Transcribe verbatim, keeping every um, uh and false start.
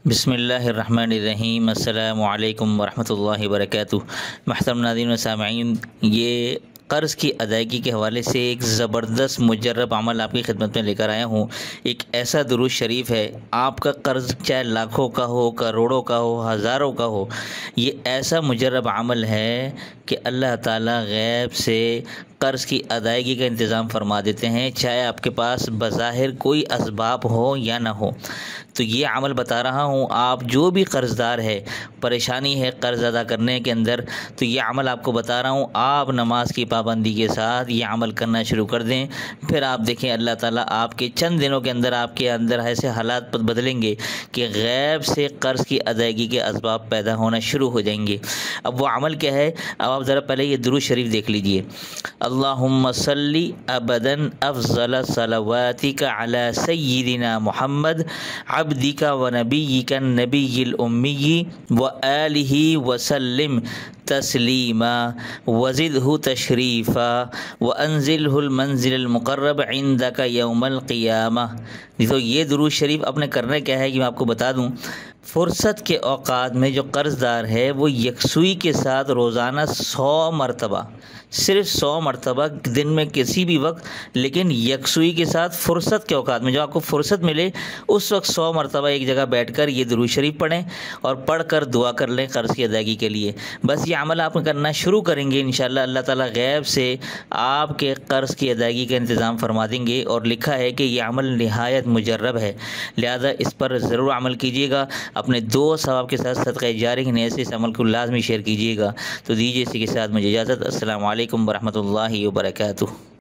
بسم اللہ الرحمن الرحیم۔ السلام علیکم ورحمۃ اللہ وبرکاتہ۔ محترم ناظرین و سامعین، یہ قرض کی ادائیگی کے حوالے سے ایک زبردست مجرب عمل آپ کی خدمت میں لے کر آیا ہوں۔ ایک ایسا درود شریف ہے، آپ کا قرض چاہے لاکھوں کا ہو، کروڑوں کا ہو، ہزاروں کا ہو، یہ ایسا مجرب عمل ہے کہ اللہ تعالیٰ غیب سے قرض کی ادائیگی کا انتظام فرما دیتے ہیں، چاہے آپ کے پاس بظاہر کوئی اسباب ہو یا نہ ہو۔ تو یہ عمل بتا رہا ہوں، آپ جو بھی قرض دار ہے، پریشانی ہے قرض ادا کرنے کے اندر، تو یہ عمل آپ کو بتا رہا ہوں، آپ نماز کی پابندی کے ساتھ یہ عمل کرنا شروع کر دیں، پھر آپ دیکھیں اللہ تعالیٰ آپ کے چند دنوں کے اندر آپ کے اندر ایسے حالات بدلیں گے کہ غیب سے قرض کی ادائیگی کے اسباب پیدا ہونا شروع ہو جائیں گے۔ اب وہ عمل کیا ہے؟ اب آپ ذرا پہلے یہ درود شریف دیکھ لیجئے۔ اللہم صلی ابدا افضل صلواتک علی سیدنا محمد عبدک و نبیک النبی الامی و آلہ وسلم تسلیما وزدہ تشریفا وانزلہ المنزل المقرب عندک یوم القیامہ۔ تو یہ درود شریف آپ نے کرنا کیا ہے کہ میں آپ کو بتا دوں، فرصت کے اوقات میں جو قرض دار ہے وہ یکسوئی کے ساتھ روزانہ سو مرتبہ، صرف سو مرتبہ دن میں کسی بھی وقت، لیکن یکسوئی کے ساتھ فرصت کے اوقات میں جو آپ کو فرصت ملے اس وقت سو مرتبہ ایک جگہ بیٹھ کر یہ درود شریف پڑھیں اور پڑھ کر دعا کر لیں قرض کی ادائیگی کے لیے۔ بس یہ عمل آپ کرنا شروع کریں گے، انشاءاللہ اللہ تعالیٰ غیب سے آپ کے قرض کی ادائیگی کا انتظام فرما دیں گے، اور لکھا ہے کہ یہ عمل نہایت مجرب ہے، لہذا اس پر ضرور عمل کیجیے گا۔ اپنے دوست احباب کے ساتھ صدقہ جاری کے ایسے اس عمل کو لازمی شیئر کیجیے گا۔ تو دیجیے اسی کے ساتھ مجھے اجازت۔ السلام علیکم ورحمۃ اللہ وبرکاتہ۔